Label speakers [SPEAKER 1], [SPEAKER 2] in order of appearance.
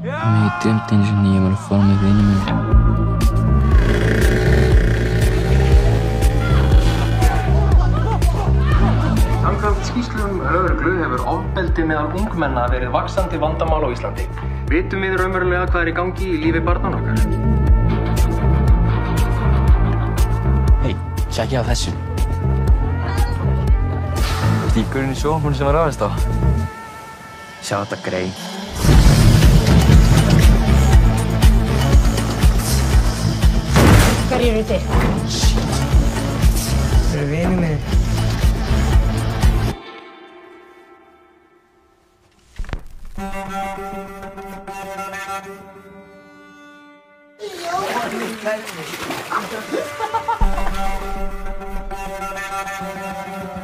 [SPEAKER 1] Mig dreymdi einu sinni ég var að fara með vinum minn.
[SPEAKER 2] Samkvæmt skýrslum lögreglu hefur ofbeldi meðal ungmenna verið vaxandi vandamál á Íslandi. Vitum við raunverulega hvað er í gangi í lífi barnanna okkar?
[SPEAKER 1] Hei, tjekkið á þessu. Stíkurinn í sjónvarpinu sem var ráðist á. Sjá þetta grey.
[SPEAKER 3] Hverjir eru þið?
[SPEAKER 4] Það eru vinir minn.
[SPEAKER 3] Jó!